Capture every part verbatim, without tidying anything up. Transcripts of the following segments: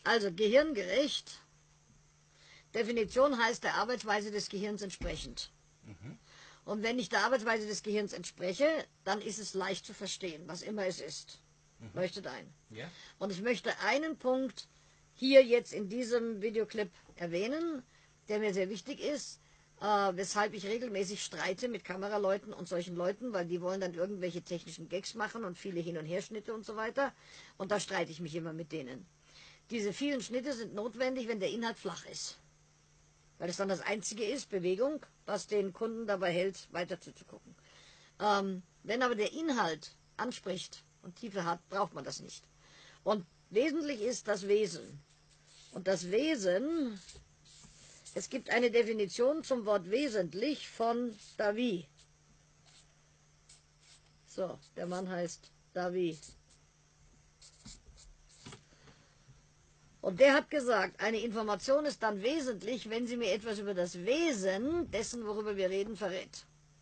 Also gehirngerecht. Definition heißt der Arbeitsweise des Gehirns entsprechend. Mhm. Und wenn ich der Arbeitsweise des Gehirns entspreche, dann ist es leicht zu verstehen, was immer es ist. Mhm. Leuchtet ein. Ja. Und ich möchte einen Punkt hier jetzt in diesem Videoclip erwähnen, der mir sehr wichtig ist, äh, weshalb ich regelmäßig streite mit Kameraleuten und solchen Leuten, weil die wollen dann irgendwelche technischen Gags machen und viele Hin- und Herschnitte und so weiter. Und da streite ich mich immer mit denen. Diese vielen Schnitte sind notwendig, wenn der Inhalt flach ist. Weil es dann das Einzige ist, Bewegung, was den Kunden dabei hält, weiter zuzugucken. Ähm, wenn aber der Inhalt anspricht und Tiefe hat, braucht man das nicht. Und wesentlich ist das Wesen. Und das Wesen, es gibt eine Definition zum Wort wesentlich von David. So, der Mann heißt David. Und der hat gesagt, eine Information ist dann wesentlich, wenn sie mir etwas über das Wesen dessen, worüber wir reden, verrät.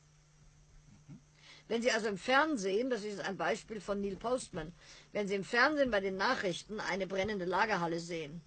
Wenn Sie also im Fernsehen, das ist ein Beispiel von Neil Postman, wenn Sie im Fernsehen bei den Nachrichten eine brennende Lagerhalle sehen,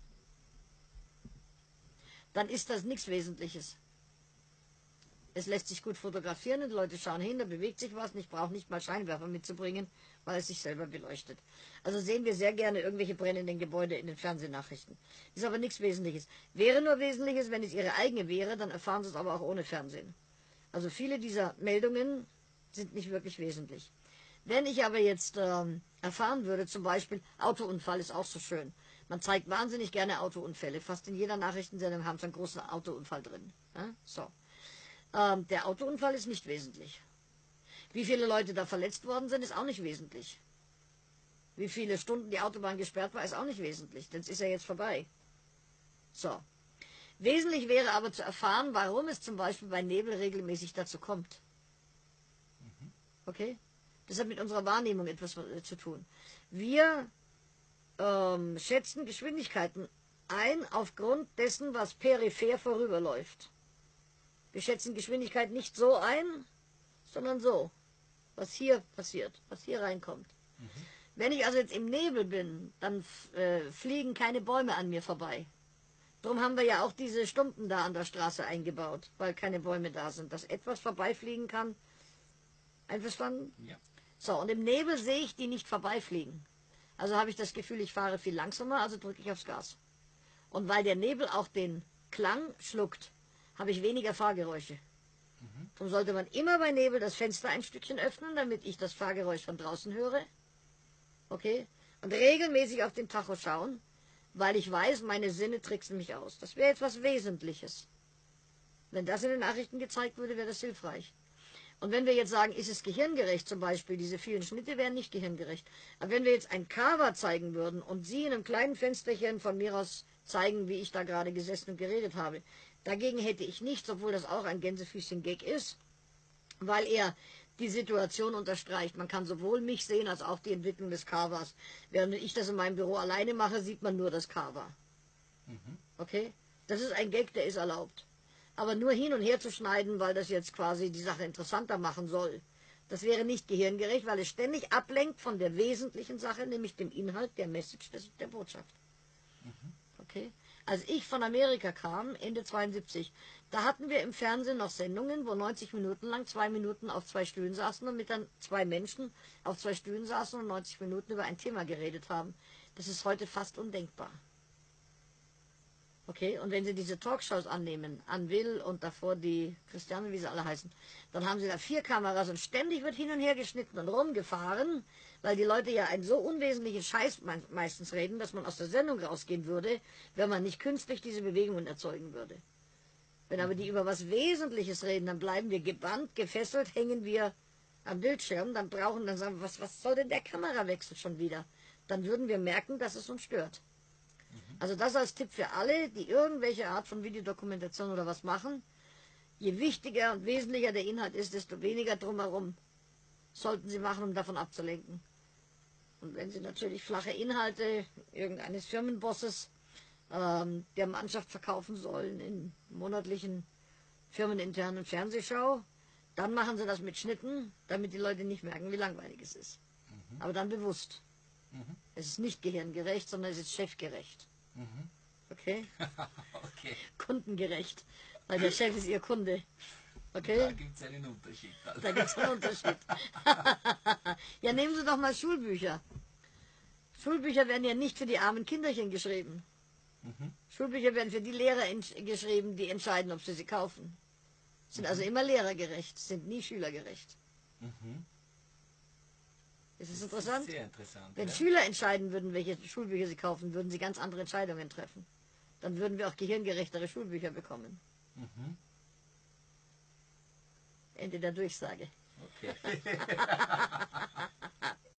dann ist das nichts Wesentliches. Es lässt sich gut fotografieren und die Leute schauen hin, da bewegt sich was und ich brauche nicht mal Scheinwerfer mitzubringen, weil es sich selber beleuchtet. Also sehen wir sehr gerne irgendwelche brennenden Gebäude in den Fernsehnachrichten. Ist aber nichts Wesentliches. Wäre nur Wesentliches, wenn es Ihre eigene wäre, dann erfahren Sie es aber auch ohne Fernsehen. Also viele dieser Meldungen sind nicht wirklich wesentlich. Wenn ich aber jetzt ähm, erfahren würde, zum Beispiel, Autounfall ist auch so schön. Man zeigt wahnsinnig gerne Autounfälle. Fast in jeder Nachrichtensendung haben sie einen großen Autounfall drin. Ja? So. Ähm, der Autounfall ist nicht wesentlich. Wie viele Leute da verletzt worden sind, ist auch nicht wesentlich. Wie viele Stunden die Autobahn gesperrt war, ist auch nicht wesentlich. Denn es ist ja jetzt vorbei. So. Wesentlich wäre aber zu erfahren, warum es zum Beispiel bei Nebel regelmäßig dazu kommt. Okay? Das hat mit unserer Wahrnehmung etwas zu tun. Wir ähm, schätzen Geschwindigkeiten ein aufgrund dessen, was peripher vorüberläuft. Wir schätzen Geschwindigkeit nicht so ein, sondern so, was hier passiert, was hier reinkommt. Mhm. Wenn ich also jetzt im Nebel bin, dann äh, fliegen keine Bäume an mir vorbei. Darum haben wir ja auch diese Stumpen da an der Straße eingebaut, weil keine Bäume da sind, dass etwas vorbeifliegen kann. Einverstanden? Ja. So, und im Nebel sehe ich die nicht vorbeifliegen. Also habe ich das Gefühl, ich fahre viel langsamer, also drücke ich aufs Gas. Und weil der Nebel auch den Klang schluckt, habe ich weniger Fahrgeräusche. Mhm. Darum sollte man immer bei Nebel das Fenster ein Stückchen öffnen, damit ich das Fahrgeräusch von draußen höre. Okay? Und regelmäßig auf den Tacho schauen, weil ich weiß, meine Sinne tricksen mich aus. Das wäre etwas Wesentliches. Wenn das in den Nachrichten gezeigt würde, wäre das hilfreich. Und wenn wir jetzt sagen, ist es gehirngerecht zum Beispiel, diese vielen Schnitte wären nicht gehirngerecht. Aber wenn wir jetzt ein Cover zeigen würden und Sie in einem kleinen Fensterchen von mir aus zeigen, wie ich da gerade gesessen und geredet habe, dagegen hätte ich nichts, obwohl das auch ein Gänsefüßchen-Gag ist, weil er die Situation unterstreicht. Man kann sowohl mich sehen, als auch die Entwicklung des Covers. Während ich das in meinem Büro alleine mache, sieht man nur das Cover. Mhm. Okay? Das ist ein Gag, der ist erlaubt. Aber nur hin und her zu schneiden, weil das jetzt quasi die Sache interessanter machen soll, das wäre nicht gehirngerecht, weil es ständig ablenkt von der wesentlichen Sache, nämlich dem Inhalt der Message, der Botschaft. Mhm. Okay? Als ich von Amerika kam, Ende zweiundsiebzig, da hatten wir im Fernsehen noch Sendungen, wo neunzig Minuten lang zwei Minuten auf zwei Stühlen saßen und mit dann zwei Menschen auf zwei Stühlen saßen und neunzig Minuten über ein Thema geredet haben. Das ist heute fast undenkbar. Okay, und wenn Sie diese Talkshows annehmen, an Will und davor die Christiane, wie sie alle heißen, dann haben Sie da vier Kameras und ständig wird hin und her geschnitten und rumgefahren, weil die Leute ja einen so unwesentlichen Scheiß meistens reden, dass man aus der Sendung rausgehen würde, wenn man nicht künstlich diese Bewegungen erzeugen würde. Wenn aber die über was Wesentliches reden, dann bleiben wir gebannt, gefesselt, hängen wir am Bildschirm, dann brauchen, dann sagen wir, was, was soll denn der Kamerawechsel schon wieder? Dann würden wir merken, dass es uns stört. Also das als Tipp für alle, die irgendwelche Art von Videodokumentation oder was machen. Je wichtiger und wesentlicher der Inhalt ist, desto weniger drumherum sollten Sie machen, um davon abzulenken. Und wenn Sie natürlich flache Inhalte irgendeines Firmenbosses ähm, der Mannschaft verkaufen sollen in monatlichen firmeninternen Fernsehschau, dann machen Sie das mit Schnitten, damit die Leute nicht merken, wie langweilig es ist. Mhm. Aber dann bewusst. Mhm. Es ist nicht gehirngerecht, sondern es ist chefgerecht. Mhm. Okay? Okay. Kundengerecht. Weil der Chef ist Ihr Kunde. Da Okay? gibt es einen Unterschied. Dann. Da gibt es einen Unterschied. Ja, nehmen Sie doch mal Schulbücher. Schulbücher werden ja nicht für die armen Kinderchen geschrieben. Mhm. Schulbücher werden für die Lehrer geschrieben, die entscheiden, ob sie sie kaufen. Sind also immer lehrergerecht, sind nie schülergerecht. Mhm. Ist das Das interessant? ist sehr interessant. Wenn Ja? Schüler entscheiden würden, welche Schulbücher sie kaufen, würden sie ganz andere Entscheidungen treffen. Dann würden wir auch gehirngerechtere Schulbücher bekommen. Mhm. Ende der Durchsage. Okay.